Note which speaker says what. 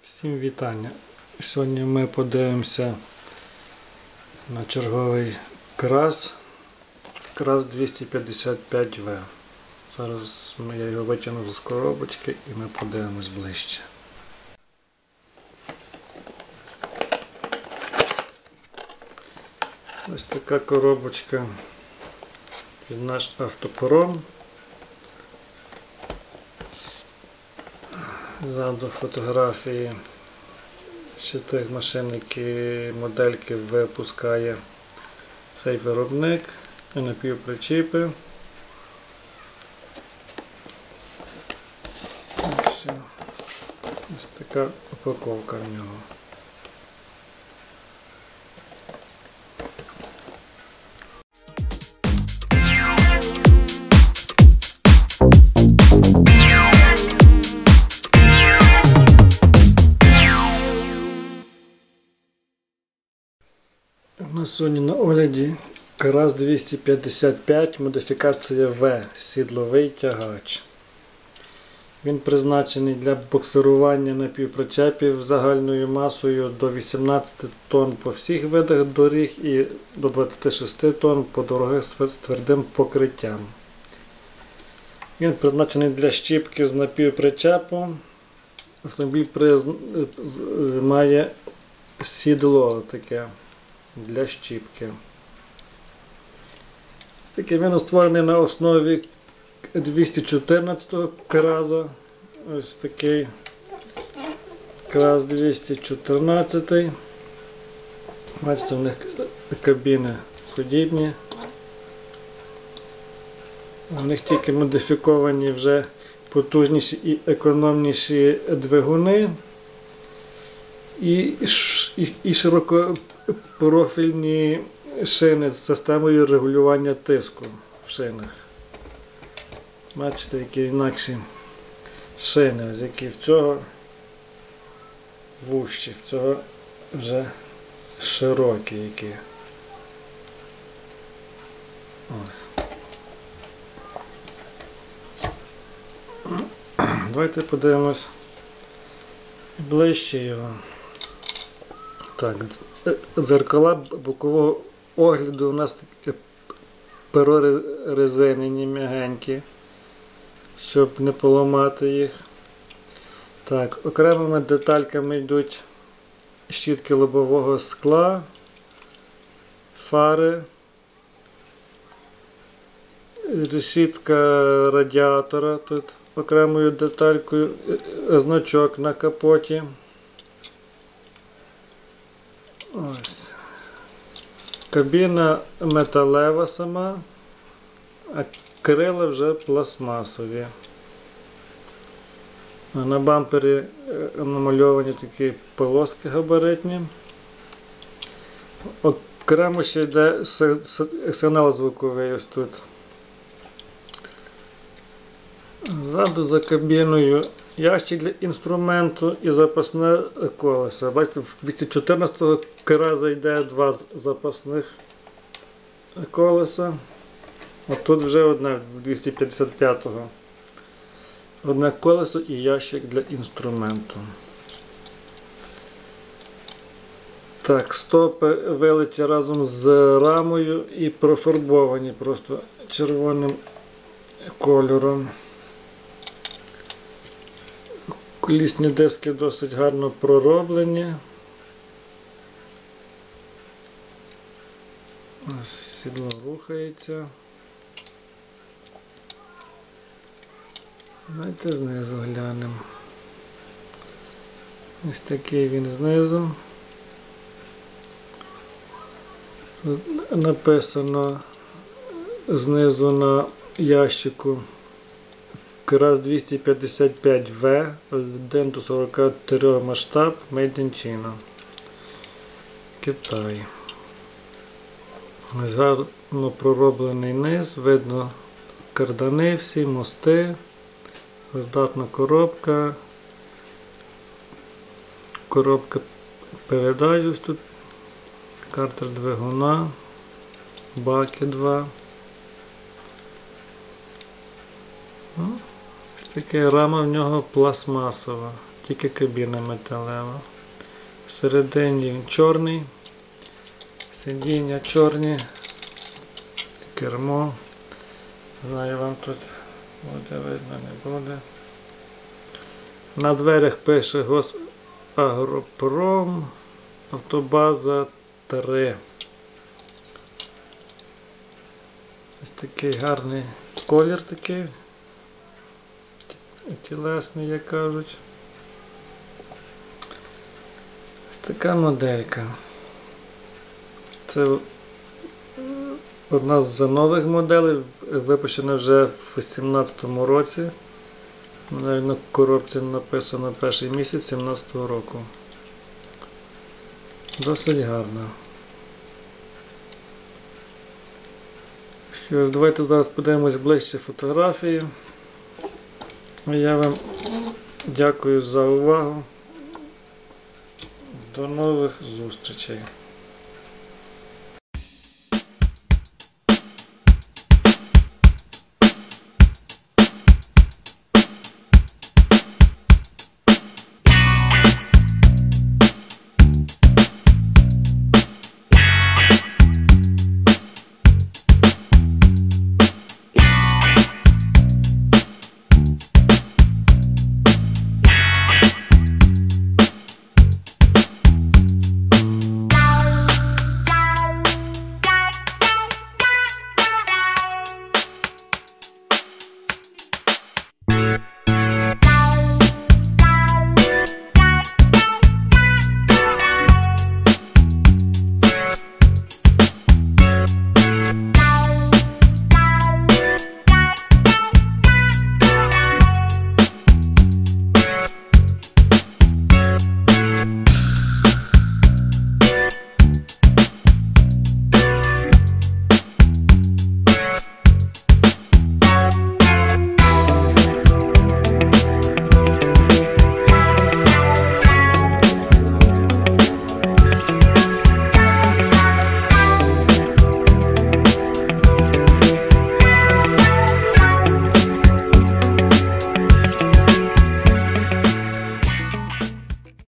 Speaker 1: Всім вітання! Сьогодні ми подивимося на черговий КРАЗ 255В. Зараз я його витягну з коробочки і ми подивимось ближче. Ось така коробочка від наш Автопром. Ззаду фотографії ще тих машин, які модельки випускає цей виробник, і напівпричіпи. Ось така упаковка в нього. У нас сьогодні на огляді КРАЗ 255, модифікація В, сідловий тягач. Він призначений для буксирування напівпричепів загальною масою до 18 тонн по всіх видах доріг і до 26 тонн по дорогах з твердим покриттям. Він призначений для щіпки з напівпричепу. Автомобіль має сідло таке для щіпки. Він створений на основі 214-го КРАЗа. Ось такий КРАЗ 214. Бачите, у них кабіни подібні. У них тільки модифіковані вже потужніші і економніші двигуни. І широкопрофільні шини з системою регулювання тиску в шинах. Бачите, які інакші шини, ось які в цього вужчі, в цього вже широкі які. Ось. Давайте подивимось ближче його. Так, дзеркала бокового огляду у нас такі прорезинені, м'ягенькі, щоб не поламати їх. Так, окремими детальками йдуть щітки лобового скла, фари, решітка радіатора тут окремою деталькою, значок на капоті. Ось. Кабіна металева сама, а крила вже пластмасові. На бампері намальовані такі полоски габаритні. Окремо ще йде сигнал звуковий ось тут. Ззаду за кабіною ящик для інструменту і запасне колесо. Бачите, в 214-го КРАЗа йде два запасних колеса. А тут вже одне, в 255-го. Одне колесо і ящик для інструменту. Так, стопи вилиті разом з рамою і профарбовані просто червоним кольором. Колісні диски досить гарно пророблені. Ось сідло рухається. Давайте знизу глянемо. Ось такий він знизу. Написано знизу на ящику КРАЗ 255В, 1 до 43 масштаб, Made in China, Китай. Ось гарно пророблений низ, видно кардани всі, мости, роздатна коробка, коробка передач, ось тут картер двигуна, баки два. Ось така рама в нього пластмасова, тільки кабіна металева. Всередині він чорний, сидіння чорні, кермо. Знаю, вам тут буде видно, не буде. На дверях пише Агропром, автобаза 3. Ось такий гарний колір такий, тілесний, як кажуть. Ось така моделька. Це одна з нових моделей, випущена вже в 2017 році. Навіть на коробці написано перший місяць 2017 року. Досить гарна. Що ж, давайте зараз подивимось ближче фотографії. Я вам дякую за увагу. До нових зустрічей.